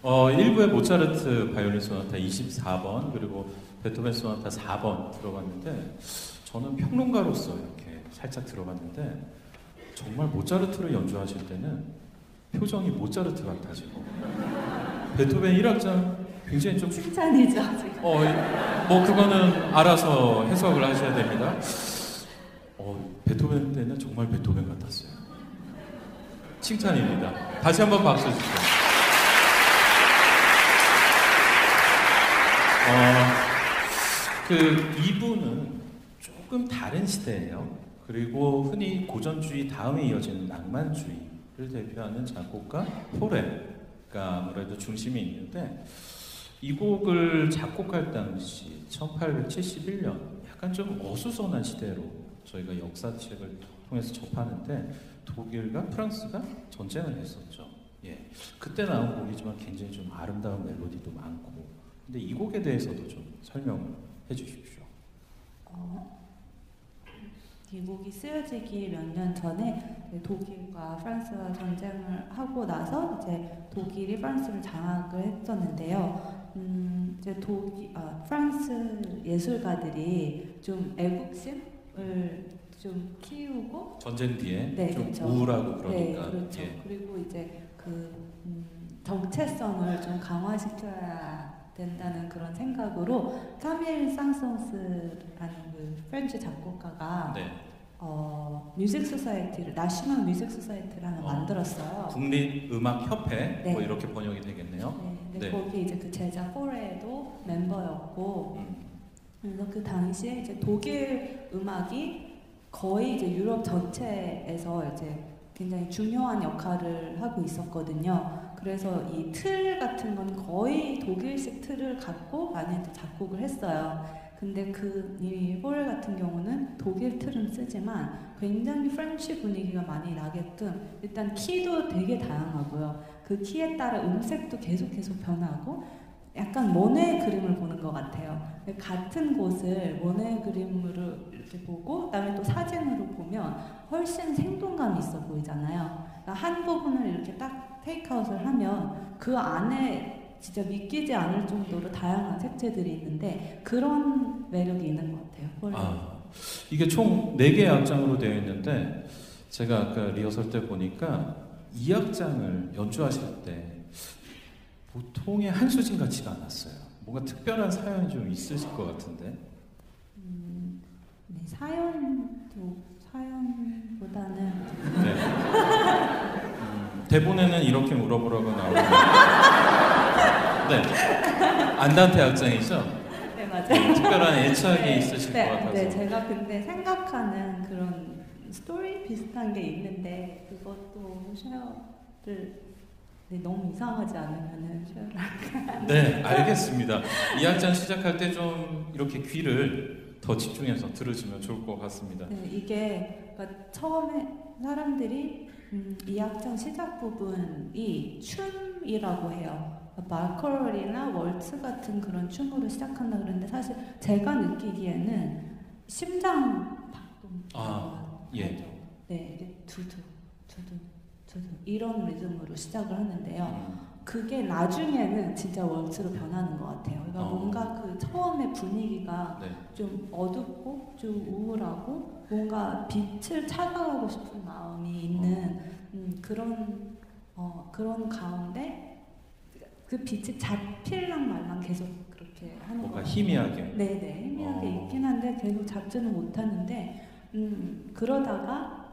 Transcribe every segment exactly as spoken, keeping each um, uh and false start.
어, 일 부의 모차르트 바이올린 소나타 이십사 번 그리고 베토벤 소나타 사 번 들어봤는데 저는 평론가로서 이렇게 살짝 들어봤는데 정말 모차르트를 연주하실 때는 표정이 모차르트 같아지고 베토벤 일 악장 굉장히 좀 칭찬이죠. 어, 뭐 그거는 알아서 해석을 하셔야 됩니다. 어, 베토벤 때는 정말 베토벤 같았어요. 칭찬입니다. 다시 한번 박수 주세요. 어, 그 이 부는 조금 다른 시대예요. 그리고 흔히 고전주의 다음에 이어지는 낭만주의를 대표하는 작곡가 포레가 아무래도 중심이 있는데 이 곡을 작곡할 당시 천팔백칠십일 년 약간 좀 어수선한 시대로 저희가 역사책을 통해서 접하는데 독일과 프랑스가 전쟁을 했었죠. 예, 그때 나온 곡이지만 굉장히 좀 아름다운 멜로디도 많고 근데 이 곡에 대해서도 좀 설명을 해주십시오. 어, 이 곡이 쓰여지기 몇 년 전에 독일과 프랑스가 전쟁을 하고 나서 이제 독일이 프랑스를 장악을 했었는데요. 음, 이제 독일, 아, 프랑스 예술가들이 좀 애국심을 좀 키우고 전쟁 뒤에 네, 좀 그렇죠. 우울하고 그러니까 네, 그렇죠. 예. 그리고 이제 그 음, 정체성을 좀 강화시켜야 된다는 그런 생각으로 카밀 상송스라는 그 프렌치 작곡가가 네. 어, 뮤직 소사이티를 나셔널 뮤직 소사이티를 하나 어, 만들었어요. 국립음악협회 네. 뭐 이렇게 번역이 되겠네요. 네, 근데 네. 거기 이제 그 제자 포레도 멤버였고, 음. 그래서 그 당시에 이제 독일 음악이 거의 이제 유럽 전체에서 이제 굉장히 중요한 역할을 하고 있었거든요. 그래서 이 틀 같은 건 거의 독일식 틀을 갖고 많이 작곡을 했어요. 근데 그이 포레 같은 경우는 독일 틀은 쓰지만 굉장히 프렌치 분위기가 많이 나게끔 일단 키도 되게 다양하고요. 그 키에 따라 음색도 계속 계속 변하고 약간 모네 그림을 보는 것 같아요. 같은 곳을 모네 그림으로 이렇게 보고 그다음에 또 사진으로 보면 훨씬 생동감이 있어 보이잖아요. 그러니까 한 부분을 이렇게 딱 테이크아웃을 하면 그 안에 진짜 믿기지 않을 정도로 다양한 색채들이 있는데 그런 매력이 있는 것 같아요. 아, 이게 총 네 개의 악장으로 되어 있는데 제가 아까 리허설 때 보니까 이 악장을 연주하실 때 보통의 한수진 같지가 않았어요. 뭔가 특별한 사연이 좀 있으실 것 같은데. 음, 네, 사연도 사연보다는 네. 음, 대본에는 이렇게 물어보라고 나오는데. 네. 안단테 악장이죠? 네, 맞아요. 네, 특별한 애착이 네, 있으실 네, 것 같아서. 네, 제가 근데 생각하는 그런 스토리 비슷한 게 있는데 그것도 쉐어를 네, 너무 이상하지 않으면은 쉐어를 할까요? 네, 알겠습니다. 이 악장 시작할 때 좀 이렇게 귀를 더 집중해서 들으시면 좋을 것 같습니다. 네, 이게 그러니까 처음에 사람들이 음, 이 악장 시작 부분이 춤이라고 해요. 마커럴이나 월츠 같은 그런 춤으로 시작한다 그러는데 사실 제가 느끼기에는 심장 박동. 아, 예. 네, 이게 두두, 두두, 두두 이런 리듬으로 시작을 하는데요. 음. 그게 나중에는 진짜 월츠로 변하는 것 같아요. 그러니까 어. 뭔가 그 처음에 분위기가 네. 좀 어둡고 좀 우울하고 뭔가 빛을 찾아가고 싶은 마음이 있는 음, 그런 어, 그런 가운데 그 빛이 잡힐랑 말랑 계속 그렇게 하는 뭔가 것 희미하게. 네네 희미하게 어. 있긴 한데 계속 잡지는 못하는데 음, 그러다가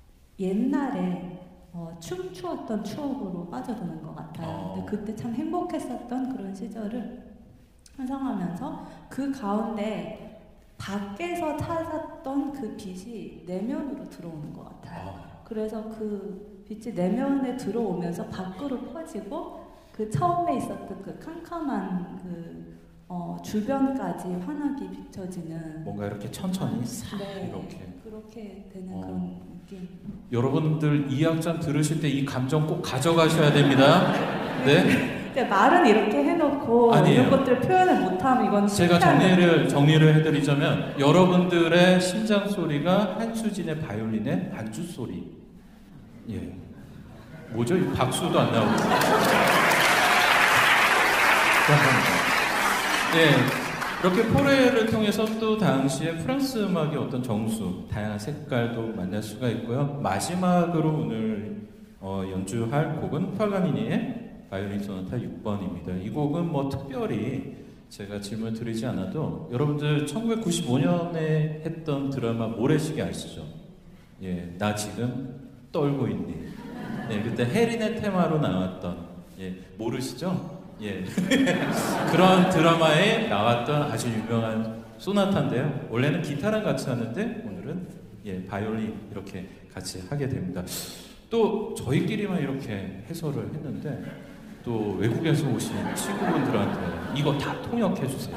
옛날에 어, 춤추었던 추억으로 빠져드는 것 같아요. 어. 근데 그때 참 행복했었던 그런 시절을 상상하면서 그 가운데 밖에서 찾았던 그 빛이 내면으로 들어오는 것 같아요. 아. 그래서 그 빛이 내면에 들어오면서 밖으로 퍼지고 그 처음에 있었던 그 캄캄한 그 어, 주변까지 환하게 비춰지는 뭔가 이렇게 천천히 싹 네, 이렇게. 그렇게 되는 어. 그런 느낌. 여러분들 이 악장 들으실 때 이 감정 꼭 가져가셔야 됩니다. 네. 근데 말은 이렇게 해놓고 아니에요. 이런 것들을 표현을 못하면 이건 제가 정리를 정리를 해드리자면 여러분들의 심장 소리가 한수진의 바이올린의 반주 소리. 예. 뭐죠? 박수도 안 나오고. 감사합니다. 예, 이렇게 포레를 통해서 또 당시에 프랑스 음악의 어떤 정수, 다양한 색깔도 만날 수가 있고요. 마지막으로 오늘 어, 연주할 곡은 파가니니의 바이올린 소나타 육 번입니다. 이 곡은 뭐 특별히 제가 질문 드리지 않아도 여러분들 천구백구십오 년에 했던 드라마 모래시계 아시죠? 예, 나 지금 떨고 있니? 네, 그때 해린의 테마로 나왔던, 예, 모르시죠? 예, 그런 드라마에 나왔던 아주 유명한 소나타인데요. 원래는 기타랑 같이 하는데 오늘은 예, 바이올린 이렇게 같이 하게 됩니다. 또 저희끼리만 이렇게 해설을 했는데 또 외국에서 오신 친구분들한테 이거 다 통역해 주세요.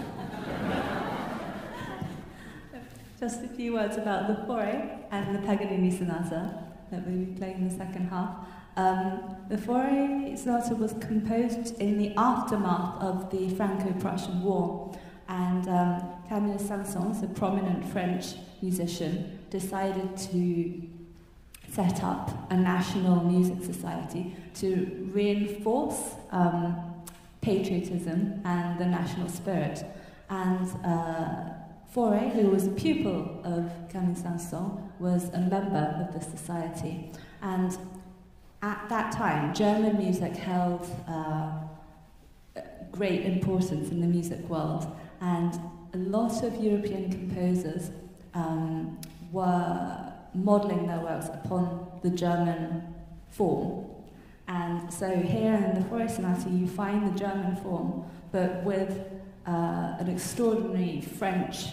Just a few words about the Fauré and the Paganini Sonata that we'll be playing in the second half. Um, the Fauré Sonata was composed in the aftermath of the Franco-Prussian War, and um, Camille Saint-Saëns, a prominent French musician, decided to set up a national music society to reinforce um, patriotism and the national spirit. And uh, Fauré, who was a pupil of Camille Saint-Saëns, was a member of the society. And at that time, German music held uh, great importance in the music world, and a lot of European composers um, were modelling their works upon the German form. And so here in the Fauré Sonata you find the German form, but with uh, an extraordinary French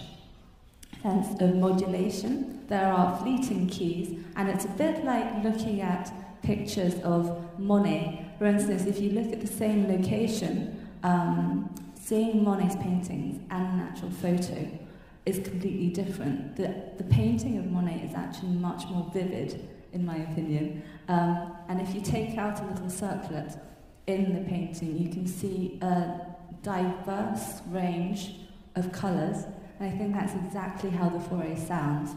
sense of modulation. There are fleeting keys, and it's a bit like looking at pictures of Monet. For instance, if you look at the same location, um, seeing Monet's paintings and an actual photo is completely different. The, the painting of Monet is actually much more vivid, in my opinion. Um, and if you take out a little circlet in the painting, you can see a diverse range of colours, and I think that's exactly how the Fauré sounds.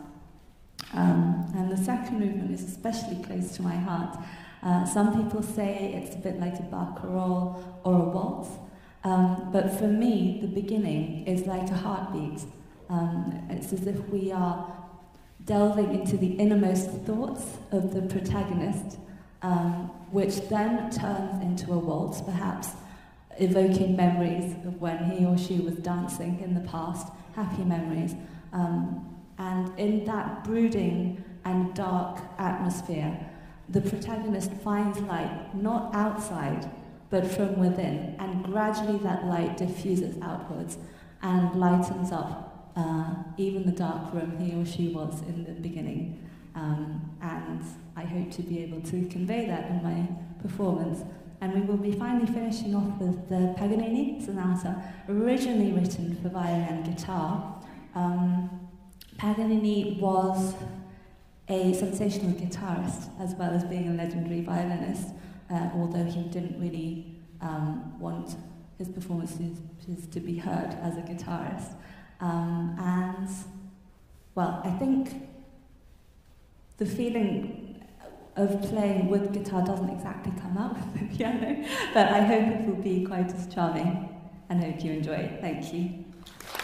Um, and the second movement is especially close to my heart. Uh, some people say it's a bit like a barcarolle or a waltz, um, but for me, the beginning is like a heartbeat. Um, it's as if we are delving into the innermost thoughts of the protagonist, um, which then turns into a waltz, perhaps evoking memories of when he or she was dancing in the past, happy memories. Um, and in that brooding and dark atmosphere, the protagonist finds light, not outside, but from within, and gradually that light diffuses outwards and lightens up Uh, even the dark room he or she was in the beginning. Um, and I hope to be able to convey that in my performance. And we will be finally finishing off with the Paganini Sonata, originally written for violin and guitar. Um, Paganini was a sensational guitarist as well as being a legendary violinist, uh, although he didn't really um, want his performances to be heard as a guitarist. Um, and, well, I think the feeling of playing with guitar doesn't exactly come out with the piano, but I hope it will be quite as charming, and hope you enjoy it. Thank you.